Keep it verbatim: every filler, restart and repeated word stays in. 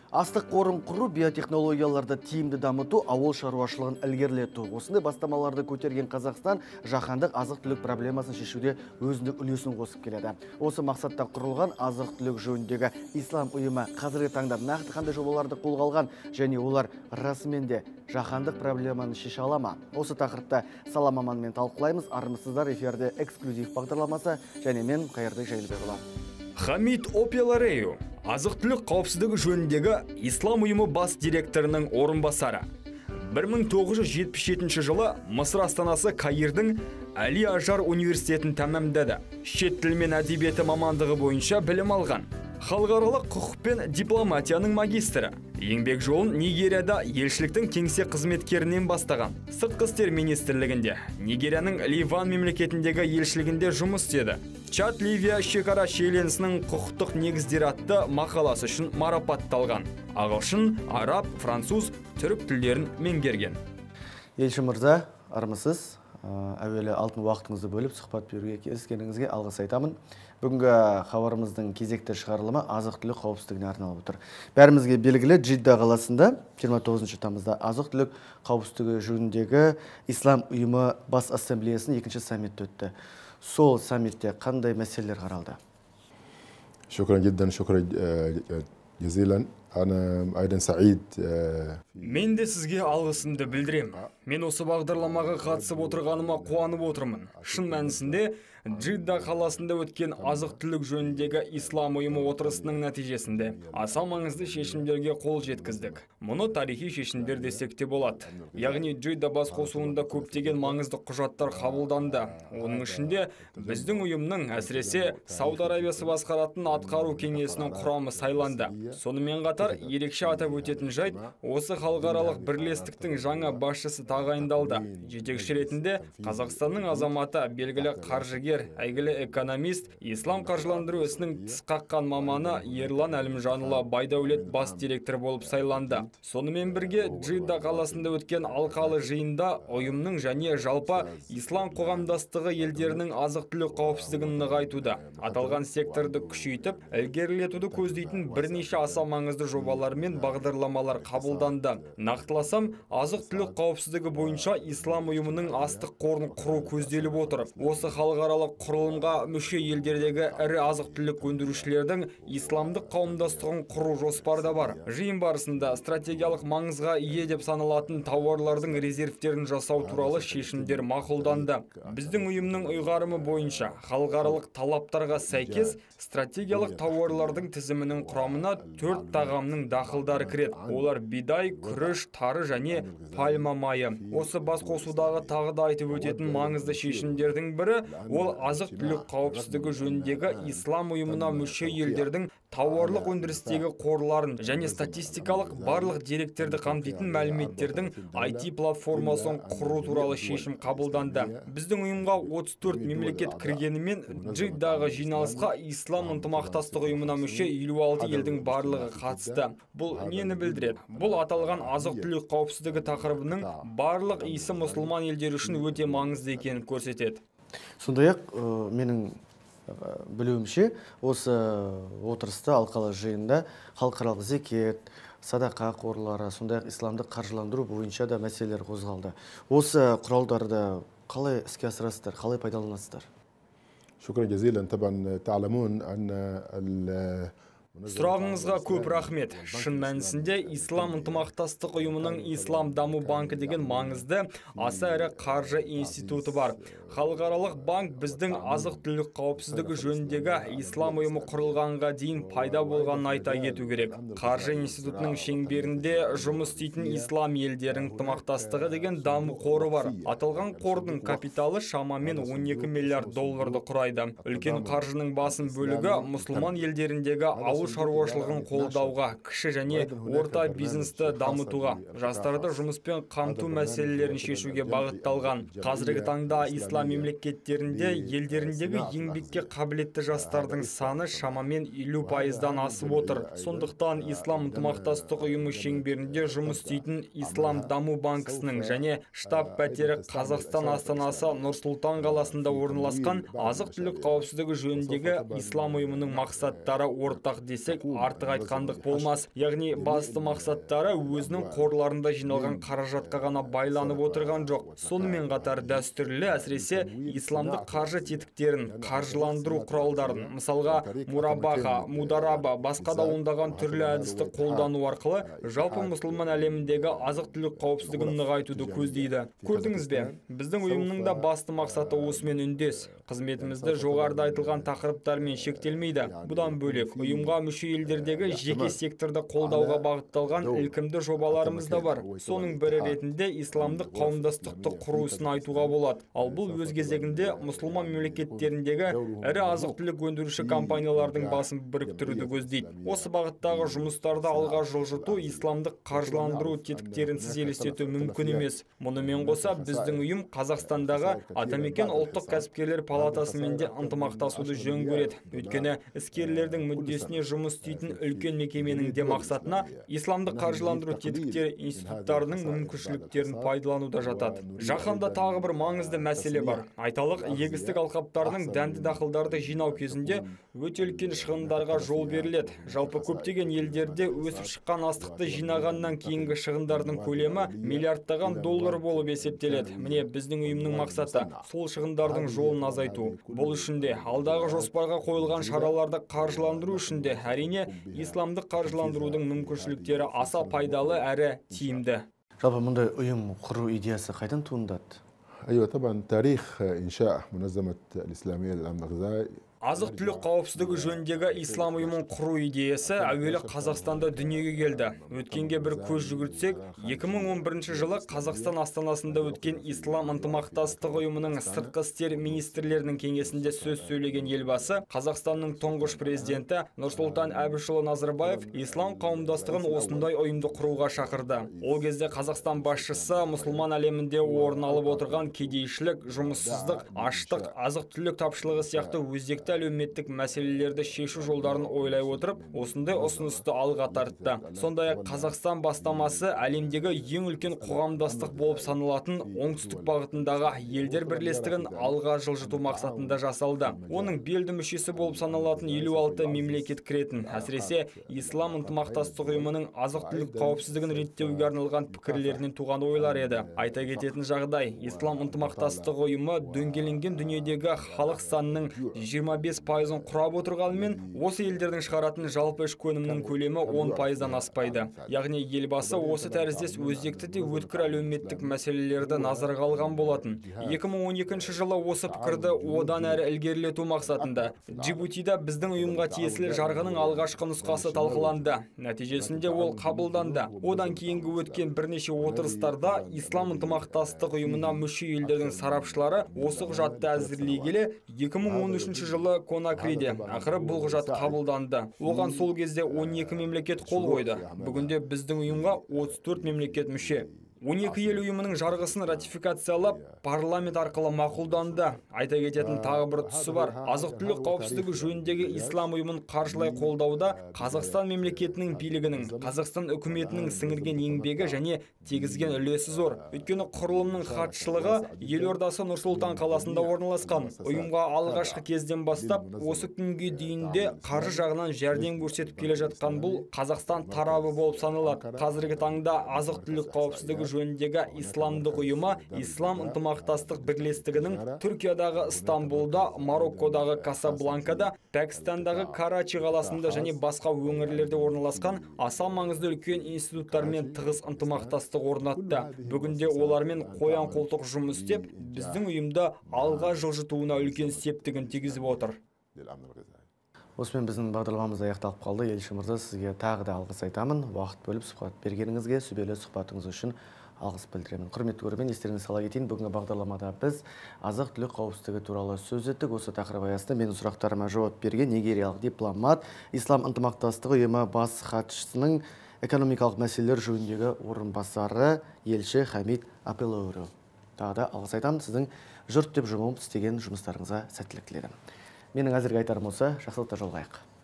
Астық қорын құру, биотехнологияларды тиімді дамыту, ауыл шаруашылығын ілгерілету. Осындай бастамаларды көтерген Қазақстан жаһандық азық-түлік проблемасын шешуде өзіндік үлесін қосып келеді. Осы мақсатта құрылған азық-түлік жөніндегі ислам ұйымы қазіргі таңда нақты қандай жобаларды қолға алған және олар расымен де жаһандық проблеманы шеше ала ма? Осы тақырыпта сала маманымен талқылаймыз. Армысыздар, эфирде эксклюзив бағдарламасы және мен Қайырбек Жайлыбекұлы. Хамид Опиаларею, азық-түлік қауіпсіздігі жөніндегі ислам ұйымы бас директорының орынбасары. бір мың тоғыз жүз жетпіс жетінші жылы Мысыр астанасы Каирдің Әли Ажар университетін тәмамдады. Шет тілі мен әдебиеті мамандығы бойынша білім алған. Халықаралық құқық пен дипломатияның магистрі. Еңбек жолын Нигерияда елшіліктің кеңсе қызметкерінен бастаған. Сыртқы істер министрлігінде, Нигерияның Ливан мемлекетіндегі елшілігінде жұмыс істеді. Чад Ливия шекара шиеленісінің құқықтық негіздері атты мақаласы үшін марапатталған. Ағылшын, араб, француз, түрік тілдерін меңгерген. Елші мырза, армысыз. Әуелі алтын уақытыңызды бөліп сұхбат беруге келіскеніңізге алғыс айтамын. Бүгінгі хабарымыздың кезекті шығарылымы азық-түлік қауіпсіздігіне арналып отыр. Бәрімізге белгілі, Джидда қаласында жиырма тоғызыншы тамызда азық-түлік қауіпсіздігі жөніндегі ислам ұйымы бас ассамблеясының екінші саммиті өтті. Сол саммитте қандай мәселелер қаралды? Шукран жиддан, шукран жезилан. Мен де сізге алғысымды білдірем. Мен осы бағдарламаға қатысып отырғаныма қуанып отырмын. Шын мәнісінде Джидда қаласында өткен азық-түлік жөніндегі ислам ұйымы отырысының нәтижесінде аса маңызды шешімдерге қол жеткіздік. Мұны тарихи шешімдер десек те болады. Яғни Джидда басқосуында көптеген маңызды құжаттар қабылданды. Оның ішінде біздің ұйымның, әсіресе Сауд Арабиясы басқаратын атқару кеңесінің құрамы сайланды. Сонымен қатар ерекше атап өтетін жайт, осы халықаралық бірлестіктің жаңа басшысы тағайындалды. Жетекші ретінде Қазақстанның азаматы, белгілі қаржыгер, әйгілі экономист, ислам қаржыландыру ісінің тіс қаққан маманы Ерлан Әлімжанұлы Байдәулет бас директор болып сайланды. Сонымен бірге Джидда қаласында өткен алқалы жиында ұйымның және жалпы ислам қоғамдастығы елдерінің азық-түлік қауіпсіздігін нығайтуда, аталған секторды күшейтіп, ілгерілетуді көздейтін бірнеше аса маңызды жобалар мен бағдарламалар қабылданды. Нақтыласам, азық-түлік қауіпсіздігі бойынша ислам ұйымының астық қорын құру көзделіп отыр. Осы халықаралық құрылымға мүше елдердегі ірі азық-түлік өндірушілердің исламдық қауымдастығын құру жоспарда бар. Жиын барысында стратегиялық маңызға ие деп саналатын тауарлардың резервтерін жасау туралы шешімдер мақұлданды. Біздің ұйымның ұйғарымы бойынша халықаралық талаптарға сәйкес стратегиялық тауарлардың тізімінің құрамына төрт тағамның дақылдары кіреді. Олар бидай, күріш, тары және пальма майы. Осы басқосудағы тағы да айтып өтетін маңызды шешімдердің бірі ол азық-түлік қауіпсіздігі жөніндегі ислам ұйымына мүше елдердің тауарлық өндірістегі қорларын және статистикалық барлық деректерді қамтитын мәліметтердің ай ти платформасын құру туралы шешім қабылданды. Біздің ұйымға отыз төрт мемлекет кіргенімен Джиддаға жиналысқа ислам ынтымақтастық ұйымына мүше елу алты елдің барлығы қатысты. Бұл нені білдіреді? Бұл аталған азық-түлік қауіпсіздігі тақырыбының барлық исі мұсылман елдері үшін өте маңызды екенін көрсетеді. Сондай-ақ, менің білуімше, осы отырыста алқалы жиында халықаралық зекет, садақа қорлары, сондай-ақ исламдық қаржыландыру бойынша да мәселелер қозғалды. Осы құралдарды қалай іске асырасыздар, қалай пайдаланасыздар? Шукран жезилан, табан та'ламун ан Сұрағыңызға көп рахмет. Шын мәнісінде ислам ынтымақтастық ұйымының ислам даму банкі деген маңызды аса ірі қаржы институты бар. Халықаралық банк біздің азық-түлік қауіпсіздігі жөніндегі ислам ұйымы құрылғанға дейін пайда болғанын айта кету керек. Қаржы институтының шеңберінде жұмыс істейтін ислам елдерінің ынтымақтастығы деген даму қоры бар. Аталған қордың капиталы шамамен он екі миллиард долларды құрайды. Үлкен қаржының басым бөлігі мұсылман елдеріндегі ауыл шаруашылығын қолдауға, кіші және орта бизнесті дамытуға, жастарды жұмыспен қамту мәселелерін шешуге бағытталған. Қазіргі таңда ислам мемлекеттерінде елдеріндегі еңбекке қабілетті жастардың саны шамамен елу пайыздан асып отыр. Сондықтан ислам ынтымақтастық ұйымы шеңберінде жұмыс істейтін ислам даму банкісінің және штаб пәтері Қазақстан астанасы Нұр-Сұлтан қаласында орналасқан азық-түлік қауіпсіздігі жөніндегі ислам ұйымының мақсаттары ортақ десек артық айтқандық болмас. Яғни басты мақсаттары өзінің қорларында жиналған қаражатқа ғана байланып отырған жоқ. Сонымен қатар дәстүрлі, әсіресе исламдық қаржы тетіктерін, қаржыландыру құралдарын, мысалға мурабаха, мудараба, басқа да ондаған түрлі әдісті қолдану арқылы жалпы мұсылман әлеміндегі азық-түлік қауіпсіздігін нығайтуды көздейді. Көрдіңіз бе? Біздің ұйымның да басты мақсаты осымен үндес. Қызметімізді жоғарыда айтылған тақырыптармен шектелмейді. Бұдан бөлек, ұйымға мүше елдердегі жеке секторды қолдауға бағытталған ілкімді жобаларымыз да бар. Соның бірі ретінде исламдық қауымдастықты құруысын айтуға болады. Ал бұл өз кезегінде мұсылман мемлекеттеріндегі ірі азық-түлік өндіруші компаниялардың басын біріктіруді көздейді. Осы бағыттағы жұмыстарды алға жылжыту исламдық қаржыландыру тетіктерінсіз елестету мүмкін емес. Мұнымен қоса, біздің ұйым Қазақстандағы Атамекен ұлттық кәсіпкерлер палатасымен де ынтымақтасуды жөн көреді. Өйткені іскерлердің мүддесіне жұмыс істейтін үлкен мекеменің де мақсатына исламдық қаржыландыру тетіктері институттарының мүмкіншіліктерін пайдалануда жатады. Жаһанда тағы бір маңызды мәселе бар. Айталық, егістік алқаптарының дәнді дақылдарды жинау кезінде өте үлкен шығындарға жол беріледі. Жалпы көптеген елдерде өсіп шыққан астықты жинағаннан кейінгі шығындардың көлемі миллиардтаған доллар болып есептеледі. Міне біздің ұйымның мақсаты сол шығындардың жолын азайту. Бұл үшін де алдағы жоспарға қойылған шараларды қаржыландыру үшін де әрине исламдық қаржыландырудың мүмкіншіліктері аса пайдалы әрі тиімді. Жалпы мұндай ұйым құру идеясы қайдан туындады? أيوة طبعا تاريخ إنشاء منظمة الإسلامية للأمن الغذائي Азық-түлік қауіпсіздігі жөніндегі ислам ұйымын құру идеясы әуелі Қазақстанда дүниеге келді. Өткенге бір көз жүгіртсек, екі мың он бірінші жылы Қазақстан астанасында өткен ислам ынтымақтастығы ұйымының сыртқы істер министрлерінің кеңесінде сөз сөйлеген елбасы, Қазақстанның тұңғыш президенті Нұрсұлтан Әбішұлы Назарбаев ислам қауымдастығын осындай ұйымды құруға шақырды. Ол кезде Қазақстан басшысы мұсылман әлемінде орын алып отырған кедейшілік, жұмыссыздық, аштық, азық-түлік тапшылығы сияқты өзекті әлеуметтік мәселелерді шешу жолдарын ойлай отырып, осындай ұсынысты алға тартты. Сондай-ақ Қазақстан бастамасы әлемдегі ең үлкен қоғамдастық болып саналатын оңтүстік бағытындағы елдер бірлестігін алға жылжыту мақсатында жасалды. Оның белді мүшесі болып саналатын елу алты мемлекет кіретін, әсіресе ислам ынтымақтастық ұйымының азық-түлік қауіпсіздігін реттеуге арналған пікірлерінен туған ойлар еді. Айта кететін жағдай, ислам ынтымақтастық ұйымы дөңгеленген дүниедегі халық санының жиырма бес пайызын құрап отырғанымен, осы елдердің шығаратын жалпы ішкі өнімнің көлемі он пайыздан аспайды. Яғни елбасы осы тәріздес өзекті де өткір әлеуметтік мәселелерді назарға алған болатын. екі мың он екінші жылы осы пікірді одан әрі ілгерілету мақсатында Джибутида біздің ұйымға тиесілі жарғының алғашқы нұсқасы талқыланды. Нәтижесінде ол қабылданды. Одан кейінгі өткен бірнеше отырыстарда ислам ынтымақтастық ұйымына мүше елдердің сарапшылары осы құжатты әзірлей келе екі мың он үшінші жылы Конакриде ақыры бұл құжат қабылданды. Оған сол кезде он екі мемлекет қол қойды. Бүгінде біздің ұйымға отыз төрт мемлекет мүше. он екі ел ұйымының жарғысын ратификациялап, парламент арқылы мақұлданды. Айта кететін тағы бір тұсы бар. Азық-түлік қауіпсіздігі жөніндегі ислам ұйымын қаржылай қолдауда Қазақстан мемлекетінің билігінің, Қазақстан үкіметінің сіңірген еңбегі және тегізген үлесі зор. Өйткені құрылымның хатшылығы елордасы Нұр-Сұлтан қаласында орналасқан. Ұйымға алғашқы кезден бастап осы күнге дейінде қаржы жағынан жәрдем көрсетіп келе жатқан бұл Қазақстан тарабы болып саналады. Қазіргі таңда азық-түлік қауіпсіздігі жөніндегі исламдық ұйымы ислам ынтымақтастық бірлестігінің Түркиядағы Стамбулда, Мароккодағы Касабланкада, Пәкістандағы Карачи қаласында және басқа өңірлерде орналасқан аса маңызды үлкен институттармен тығыз ынтымақтастық орнатты. Бүгінде олармен қоян-қолтық жұмыс істеп, біздің ұйымды алға жылжытуына үлкен септігін тигізіп отыр. Осымен біздің бағдарламамыз аяқталып қалды. Елші мырза, сізге тағы да алғыс айтамын. Уақыт бөліп сұхбат бергеніңізге, сүбелі сұхбатыңыз үшін алғыс білдіремін. Құрметті көрермен, естеріңізге сала кетейін, бүгінгі бағдарламада біз азық-түлік қауіпсіздігі туралы сөз еттік. Осы тақырып аясында менің сұрақтарыма жауап берген нигериялық дипломат, ислам ынтымақтастығы ұйымы бас хатшысының экономикалық мәселелер жөніндегі орынбасары елші Хамид Апелоуру. Тағы да алғыс айтамын, сіздің жұрт деп жұмылып істеген жұмыстарыңызға сәттілік тіледім. Менің әзірге айтарым осы, жақсылықта жолығайық.